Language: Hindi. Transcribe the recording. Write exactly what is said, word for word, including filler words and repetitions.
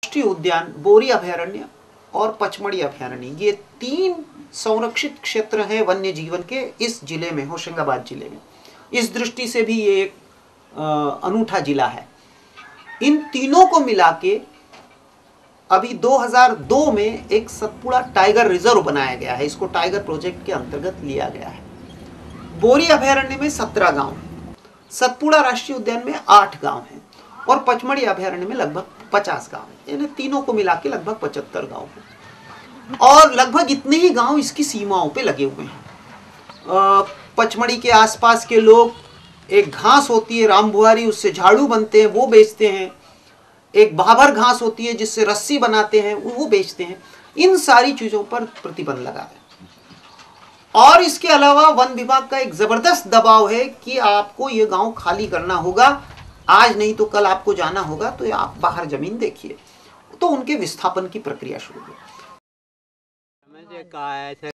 राष्ट्रीय उद्यान, बोरी अभयारण्य और पचमढ़ी अभयारण्य, ये तीन संरक्षित क्षेत्र हैं वन्य जीवन के इस जिले में, होशंगाबाद जिले में। इस दृष्टि से भी ये एक अनूठा जिला है। इन तीनों को मिला के अभी दो हज़ार दो में एक सतपुड़ा टाइगर रिजर्व बनाया गया है। इसको टाइगर प्रोजेक्ट के अंतर्गत लिया गया है। बोरी अभयारण्य में सत्रह गांव हैं, सतपुड़ा राष्ट्रीय उद्यान में आठ गांव हैं और पचमढ़ी अभयारण्य में लगभग पचास गांव हैं। यानी तीनों को मिला के लगभग पचहत्तर गांव हैं और लगभग इतने ही गांव इसकी सीमाओं पे लगे हुए हैं। पचमढ़ी के आसपास के लोग, एक घास होती है रामबुहारी, उससे झाड़ू बनते हैं, वो बेचते हैं। एक भाबर घास होती है जिससे रस्सी बनाते हैं, वो बेचते हैं। इन सारी चीजों पर प्रतिबंध लगा है। और इसके अलावा वन विभाग का एक जबरदस्त दबाव है कि आपको ये गांव खाली करना होगा, आज नहीं तो कल आपको जाना होगा, तो आप बाहर जमीन देखिए। तो उनके विस्थापन की प्रक्रिया शुरू हुई।